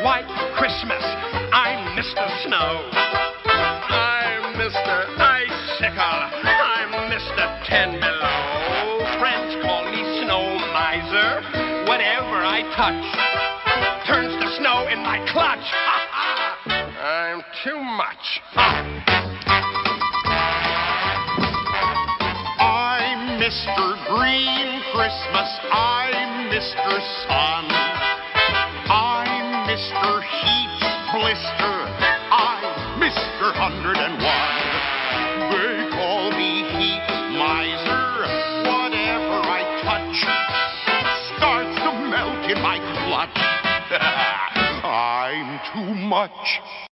White Christmas. I'm Mr. Snow. I'm Mr. Icicle. I'm Mr. Ten Below. Friends call me Snow Miser. Whatever I touch turns to snow in my clutch. I'm too much. I'm Mr. Green Christmas. I'm Mr. Sun. I'm Mr. Heat Blister. I'm Mr. 101. They call me Heat Miser. Whatever I touch starts to melt in my clutch. I'm too much.